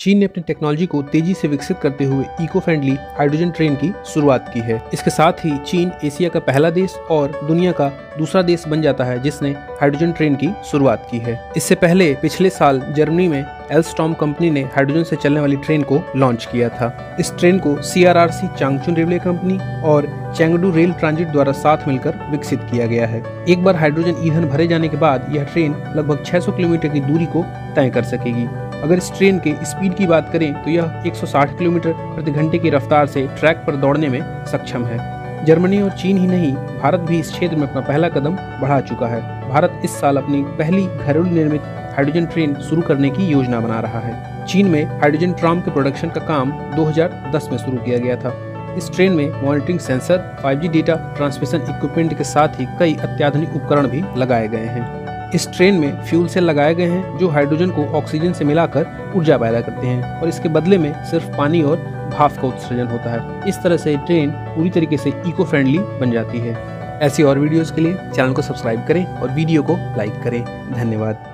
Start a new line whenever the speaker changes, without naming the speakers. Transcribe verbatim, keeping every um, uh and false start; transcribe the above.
चीन ने अपनी टेक्नोलॉजी को तेजी से विकसित करते हुए इको फ्रेंडली हाइड्रोजन ट्रेन की शुरुआत की है। इसके साथ ही चीन एशिया का पहला देश और दुनिया का दूसरा देश बन जाता है जिसने हाइड्रोजन ट्रेन की शुरुआत की है। इससे पहले पिछले साल जर्मनी में एल्स्टॉम कंपनी ने हाइड्रोजन से चलने वाली ट्रेन को लॉन्च किया था। इस ट्रेन को C R R C Changchun railway company और चेंगडू रेल ट्रांजिट द्वारा साथ मिलकर विकसित किया गया है। एक बार हाइड्रोजन ईंधन भरे जाने के बाद यह ट्रेन लगभग छह सौ किलोमीटर की दूरी को तय कर सकेगी। अगर इस ट्रेन के स्पीड की बात करें तो यह एक सौ साठ किलोमीटर प्रति घंटे की रफ्तार से ट्रैक पर दौड़ने में सक्षम है। जर्मनी और चीन ही नहीं, भारत भी इस क्षेत्र में अपना पहला कदम बढ़ा चुका है। भारत इस साल अपनी पहली घरेलू निर्मित हाइड्रोजन ट्रेन शुरू करने की योजना बना रहा है। चीन में हाइड्रोजन ट्राम के प्रोडक्शन का काम दो हज़ार दस में शुरू किया गया था। इस ट्रेन में monitoring sensor, five G data transmission equipment के साथ ही कई अत्याधुनिक उपकरण भी लगाए गए हैं। इस ट्रेन में फ्यूल सेल लगाए गए हैं जो हाइड्रोजन को ऑक्सीजन से मिलाकर ऊर्जा पैदा करते हैं और इसके बदले में सिर्फ पानी और भाप का उत्सर्जन होता है। इस तरह से ट्रेन पूरी तरीके से इको फ्रेंडली बन जाती है। ऐसी और वीडियोस के लिए चैनल को सब्सक्राइब करें और वीडियो को लाइक करें। धन्यवाद।